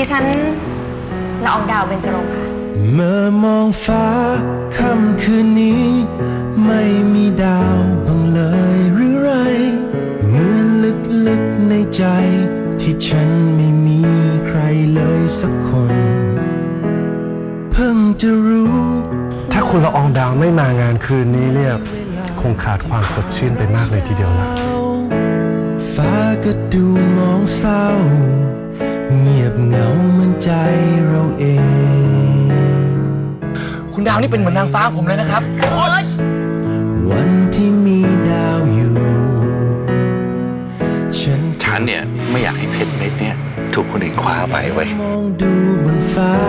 ดิฉันละอองดาวเบญจรงค์ค่ะเมื่อมองฟ้าค่ำคืนนี้ไม่มีดาวบ้างเลยหรือไรเหมือนลึกๆในใจที่ฉันไม่มีใครเลยสักคนเพิ่งจะรู้ถ้าคุณละอองดาวไม่มางานคืนนี้เนี่ยคงขาดความสดชื่นไปมากเลยทีเดียวนะฟ้าก็ดูมองเศร้าเงียบเหงาเหมือนใจเราเองคุณดาวนี่เป็นเหมือนนางฟ้าผมเลยนะครับวันที่มีดาวอยู่ฉันเนี่ยไม่อยากให้เพชรเม็ดเนี่ยถูกคนอื่นคว้าไปไว้มองดูบนฟ้า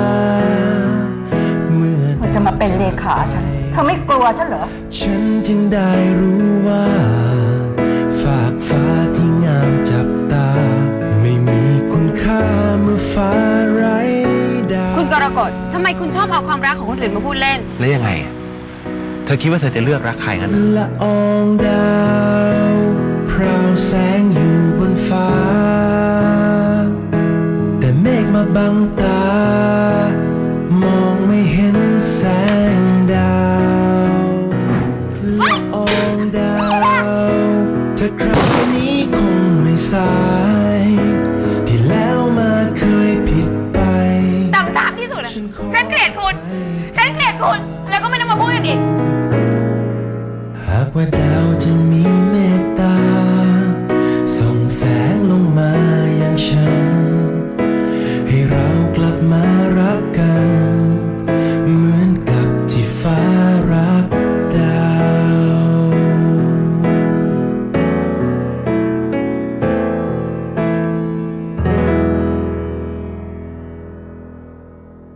เมื่อจะมาเป็นเลขาฉันเธอไม่กลัวฉันเหรอฉันจึงได้รู้ว่าฝากฟ้าที่งามจับตาไม่มีคุณค่าเมื่อฟ้าไร้ดาวคุณกรกฎทำไมคุณชอบเอาความรักของคนอื่นมาพูดเล่นแล้วยังไงเธอคิดว่าเธอจะเลือกรักใครกันละอองดาวพราวแสงอยู่บนฟ้าแต่เมฆมาบังตามองไม่เห็นแสงดาวละอองดาวถ้าคราวนี้คงไม่สายที่แล้วมาเคยผิดไปต่ำสามที่สุดอะฉันเกลียดคุณแล้วก็ไม่ต้องมาพูดกันอีกหากว่าดาวจะมี